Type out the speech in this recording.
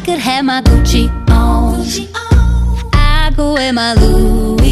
could have my Gucci on, I go wear my Louis